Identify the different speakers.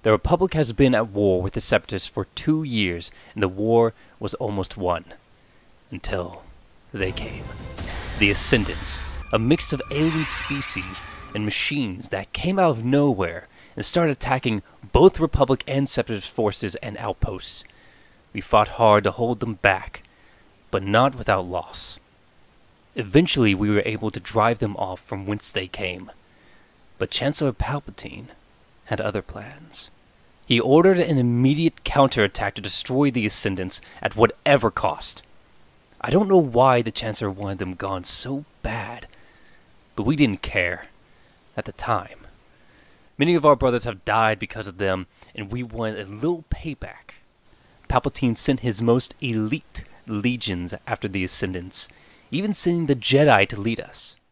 Speaker 1: The Republic has been at war with the Separatists for 2 years, and the war was almost won. Until they came. The Ascendants, a mix of alien species and machines that came out of nowhere and started attacking both Republic and Separatist forces and outposts. We fought hard to hold them back, but not without loss. Eventually we were able to drive them off from whence they came. But Chancellor Palpatine had other plans. He ordered an immediate counterattack to destroy the Ascendants at whatever cost. I don't know why the Chancellor wanted them gone so bad, but we didn't care at the time. Many of our brothers have died because of them, and we wanted a little payback. Palpatine sent his most elite legions after the Ascendants, even sending the Jedi to lead us.